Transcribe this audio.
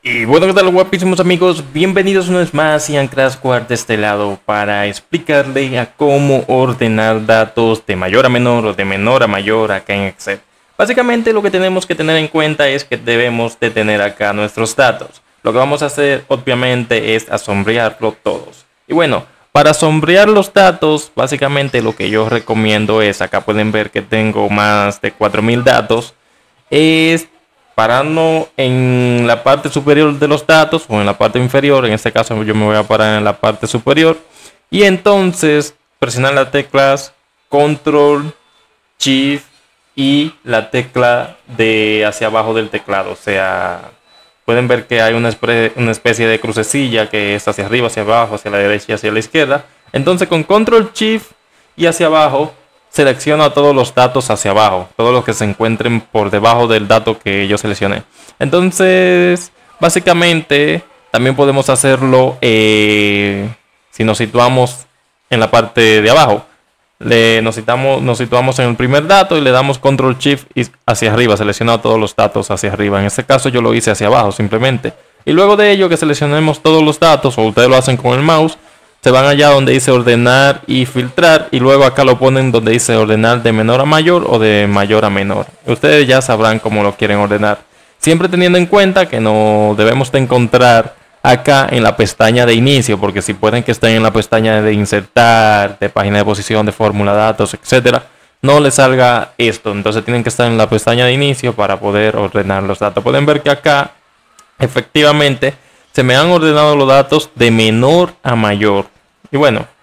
Y bueno, ¿qué tal, guapísimos amigos? Bienvenidos una vez más a Crashquart de este lado para explicarle a cómo ordenar datos de mayor a menor o de menor a mayor acá en Excel. Básicamente lo que tenemos que tener en cuenta es que debemos de tener acá nuestros datos. Lo que vamos a hacer obviamente es asombrearlos todos. Y bueno, para sombrear los datos, básicamente lo que yo recomiendo es, acá pueden ver que tengo más de 4000 datos, es parando en la parte superior de los datos o en la parte inferior. En este caso yo me voy a parar en la parte superior y entonces presionar las teclas Control, Shift y la tecla de hacia abajo del teclado. O sea, pueden ver que hay una especie de crucecilla que es hacia arriba, hacia abajo, hacia la derecha y hacia la izquierda. Entonces con Control, Shift y hacia abajo selecciona todos los datos hacia abajo, todos los que se encuentren por debajo del dato que yo seleccioné. Entonces, básicamente, también podemos hacerlo si nos situamos en la parte de abajo. Nos situamos en el primer dato y le damos Control Shift y hacia arriba, selecciona todos los datos hacia arriba. En este caso yo lo hice hacia abajo simplemente. Y luego de ello que seleccionemos todos los datos, o ustedes lo hacen con el mouse, se van allá donde dice ordenar y filtrar y luego acá lo ponen donde dice ordenar de menor a mayor o de mayor a menor. Ustedes ya sabrán cómo lo quieren ordenar. Siempre teniendo en cuenta que no debemos de encontrar acá en la pestaña de inicio, porque si pueden que estén en la pestaña de insertar, de página de posición, de fórmula, datos, etcétera, no les salga esto. Entonces tienen que estar en la pestaña de inicio para poder ordenar los datos. Pueden ver que acá efectivamente se me han ordenado los datos de menor a mayor. Y bueno,